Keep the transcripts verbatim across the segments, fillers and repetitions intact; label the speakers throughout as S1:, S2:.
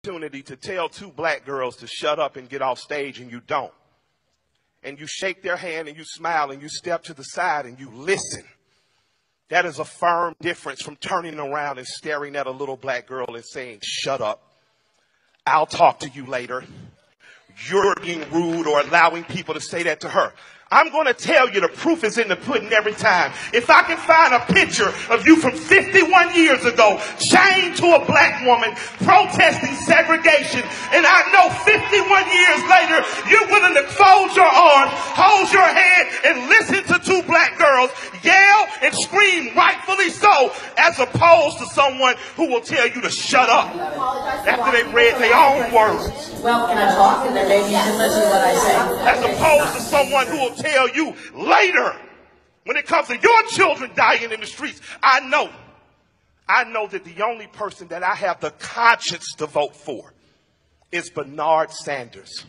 S1: Opportunity to tell two black girls to shut up and get off stage, and you don't. And you shake their hand and you smile and you step to the side and you listen. That is a firm difference from turning around and staring at a little black girl and saying, shut up. I'll talk to you later. You're being rude or allowing people to say that to her. I'm going to tell you the proof is in the pudding every time. If I can find a picture of you from fifty-one years ago, chained to a black woman, protesting segregation, and I know fifty-one years later, you're willing to fold your arms, hold your head, and listen to two black girls yell and scream, rightfully so, as opposed to someone who will tell you to shut up after they've read their own words.
S2: Well, can I talk? And then maybe you can listen to what I say.
S1: As opposed to someone who will tell you later, when it comes to your children dying in the streets. I know, I know that the only person that I have the conscience to vote for is Bernard Sanders.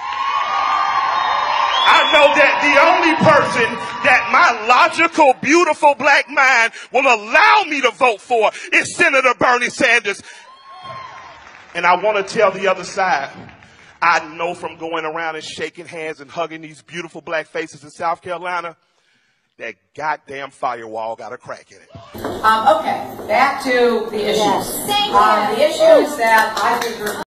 S1: I know that the only person that my logical, beautiful black mind will allow me to vote for is Senator Bernie Sanders. And I want to tell the other side, I know from going around and shaking hands and hugging these beautiful black faces in South Carolina, that goddamn firewall got a crack in it.
S2: Um, okay, back to the issues.
S3: Yes.
S2: Um, the issues that I think are